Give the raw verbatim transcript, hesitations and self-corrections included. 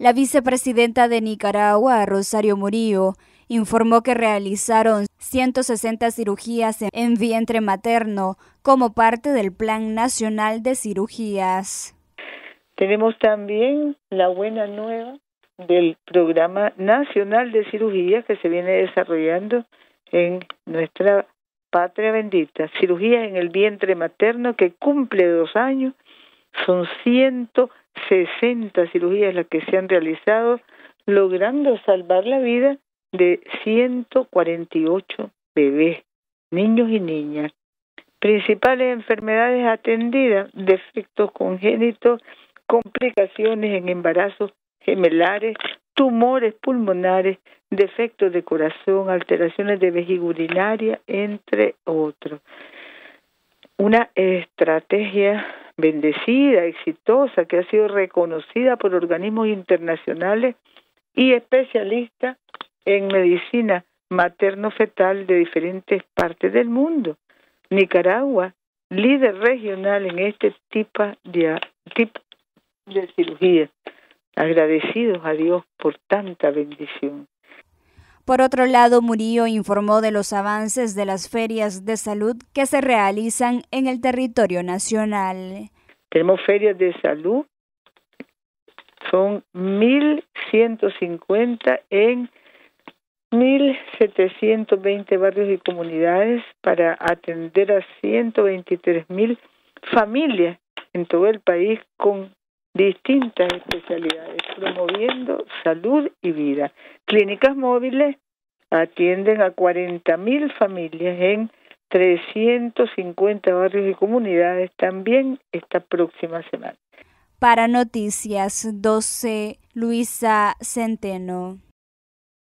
La vicepresidenta de Nicaragua, Rosario Murillo, informó que realizaron ciento sesenta cirugías en vientre materno como parte del Plan Nacional de Cirugías. Tenemos también la buena nueva del Programa Nacional de Cirugías que se viene desarrollando en nuestra patria bendita. Cirugías en el vientre materno que cumple dos años. Son ciento sesenta cirugías las que se han realizado, logrando salvar la vida de ciento cuarenta y ocho bebés, niños y niñas. Principales enfermedades atendidas: defectos congénitos, complicaciones en embarazos gemelares, tumores pulmonares, defectos de corazón, alteraciones de vejiga urinaria, entre otros. Una estrategia bendecida, exitosa, que ha sido reconocida por organismos internacionales y especialistas en medicina materno-fetal de diferentes partes del mundo. Nicaragua, líder regional en este tipo de, tipo de cirugía. Agradecidos a Dios por tanta bendición. Por otro lado, Murillo informó de los avances de las ferias de salud que se realizan en el territorio nacional. Tenemos ferias de salud, son mil ciento cincuenta en mil setecientos veinte barrios y comunidades para atender a ciento veintitrés mil familias en todo el país con distintas especialidades, promoviendo salud y vida. Clínicas móviles atienden a cuarenta mil familias en trescientos cincuenta barrios y comunidades también esta próxima semana. Para Noticias doce, Luisa Centeno.